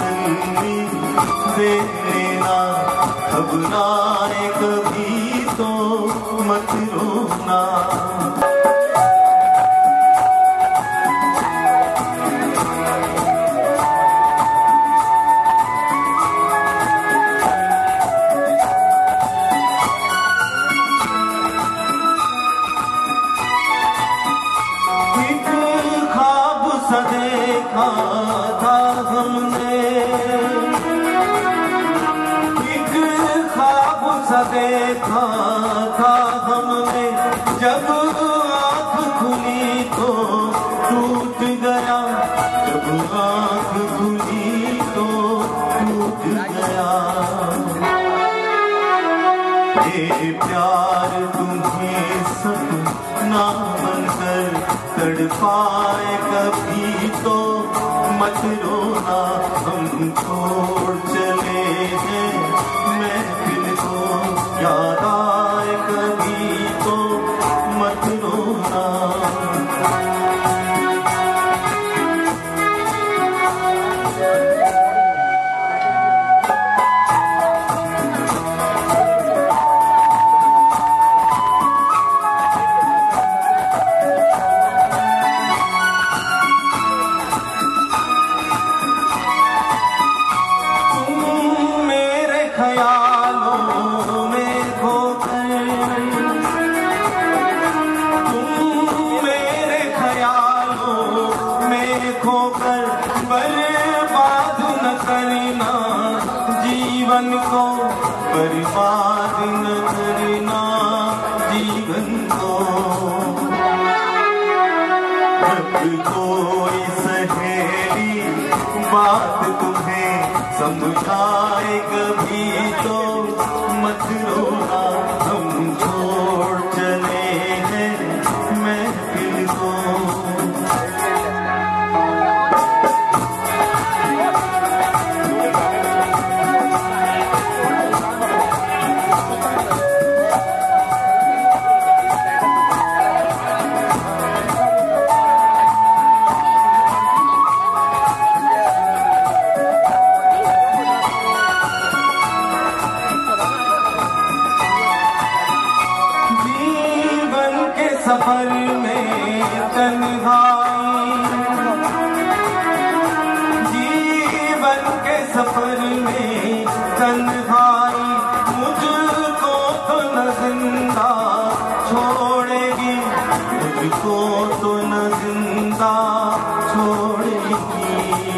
तसल्ली दे लेना, घबराए कभी तो मत रोना। देखा था हमने एक ख्वाब सा देखा था हमने, जब आँख खुली तो टूट गया, जब आँख खुली तो टूट गया। ये प्यार तुम्हें सपना बनकर तड़पाए कभी तो मत रोना। हम छोड़ चले हैं महफिल को, याद आए कभी तो मत रोना। ख्यालों में खोकर तुम मेरे ख्यालों में खोकर बर्बाद न करना जीवन को, बर्बाद न करना जीवन को। जब कोई सहेली बात तुम्हें समझाए कभी तो मत रोना। हम छोड़ चले हैं महफिल को। सफर में तन्हाई, जीवन के सफर में तन्हाई, मुझको तो न जिंदा छोड़ेगी, मुझको तो न जिंदा छोड़ेगी।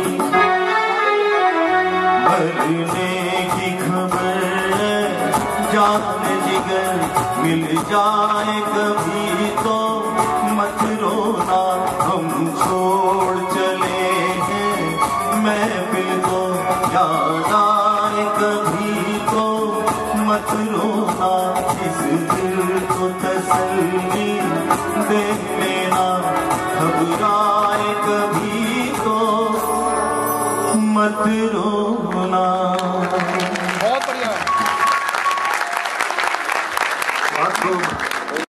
मरने की खबर जान जिगर मिल जाए कभी तो मत रोना। हम छोड़ चले हैं महफिल को, याद आए कभी तो मत रोना। इस दिल को तसल्ली दे लेना, घबराए कभी तो मत रोना। बहुत बढ़िया।